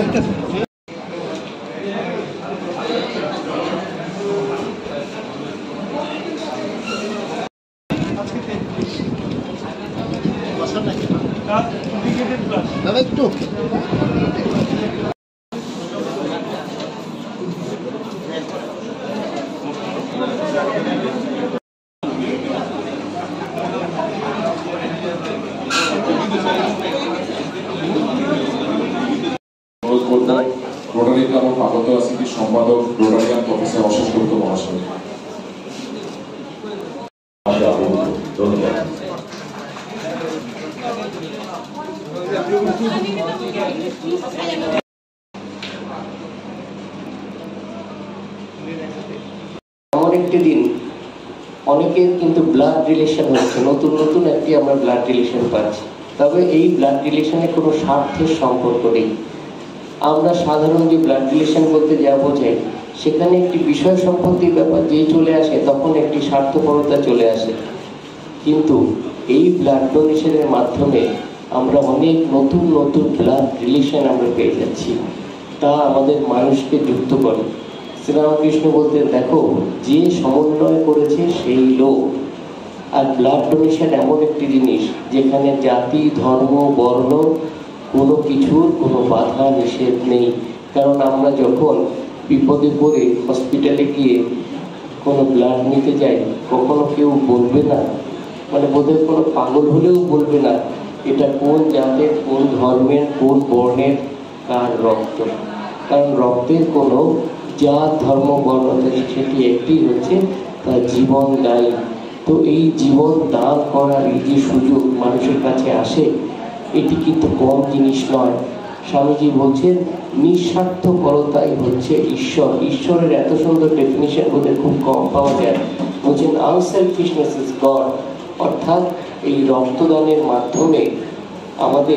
একটু rotary club of Agartala সিটির সম্পাদক রোটারিয়ান প্রফেসর অশেষ গুপ্ত মহাশয়। ধন্যবাদ। এমন একটি দিন, অনেকের কিন্তু ব্লাড রিলেশন হচ্ছে, নতুন নতুন একটি আমরা ব্লাড রিলেশন পাচ্ছি। তবে এই ব্লাড রিলেশনে কোনো স্বার্থের সম্পর্ক নেই। আমরা সাধারণ যে ব্লাড রিলেশন বলতে যা বোঝাই, সেখানে একটি বিষয় সম্পত্তির ব্যাপার যেই চলে আসে তখন একটি স্বার্থপরতা চলে আসে। কিন্তু এই ব্লাড ডোনেশনের মাধ্যমে আমরা অনেক নতুন নতুন ব্লাড রিলেশন আমরা পেয়ে যাচ্ছি, তা আমাদের মানুষকে যুক্ত করে। শ্রীরামকৃষ্ণ বলতেন, দেখো যে সমন্বয় করেছে সেই লোক। আর ব্লাড ডোনেশন এমন একটি জিনিস যেখানে জাতি, ধর্ম, বর্ণ কোনো কিছুর কোনো বাধা নিষেধ নেই। কারণ আমরা যখন বিপদে পড়ে হসপিটালে গিয়ে কোনো ব্লাড নিতে যাই, কখনো কেউ বলবে না, মানে বোধহয় কোনো পাগল হলেও বলবে না এটা কোন জাতের, কোন ধর্মের, কোন বর্ণের, কার রক্ত। কারণ রক্তের কোনো জাত, ধর্ম, বর্ণ সেটি একটি হচ্ছে তার জীবন দায়ী। তো এই জীবন দান করার এই যে সুযোগ মানুষের কাছে আসে, এটি কিন্তু কম জিনিস নয়। স্বামীজি বলছেন নিঃস্বার্থপরতাই হচ্ছে ঈশ্বর। ঈশ্বরের এত সুন্দর ডেফিনিশন বোধহয় খুব কম পাওয়া যায়। বলছেন আনসেলফিশনেস ইজ গড। অর্থাৎ এই রক্তদানের মাধ্যমে আমাদের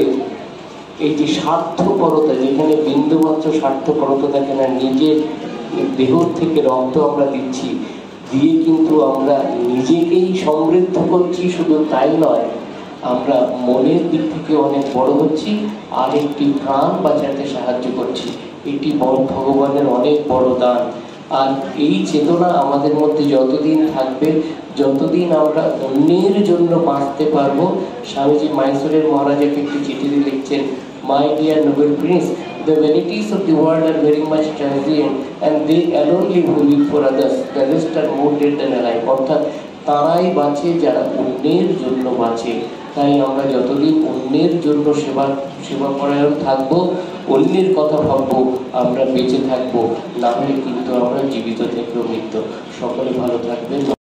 এই যে স্বার্থপরতা, যেখানে বিন্দুমাত্র স্বার্থপরতা থাকে না, নিজের দেহ থেকে রক্ত আমরা দিচ্ছি, দিয়ে কিন্তু আমরা নিজেকেই সমৃদ্ধ করছি। শুধু তাই নয়, আমরা মনের দিক থেকে অনেক বড় হচ্ছি, আর একটি প্রাণ বাঁচাতে সাহায্য করছি। এটি ভগবানের অনেক বড় দান। আর এই চেতনা আমাদের মধ্যে যতদিন থাকবে, যতদিন আমরা অন্যের জন্য বাঁচতে পারবো। স্বামীজি মাইসোরের মহারাজাকে একটি চিঠিতে লিখছেন, my dear noble prince, the vanities of the world are very much transient and they alone live who live for others, the rest are more dead than alive। অর্থাৎ তারাই বাঁচে যারা অন্যের জন্য বাঁচে। তাই আমরা যতদিন অন্যের জন্য সেবা পরায়ণ থাকবো, অন্যের কথা ভাববো, আমরা বেঁচে থাকবো। না হলে কিন্তু আমরা জীবিত থেকেও মৃত্যু। সকলে ভালো থাকবেন।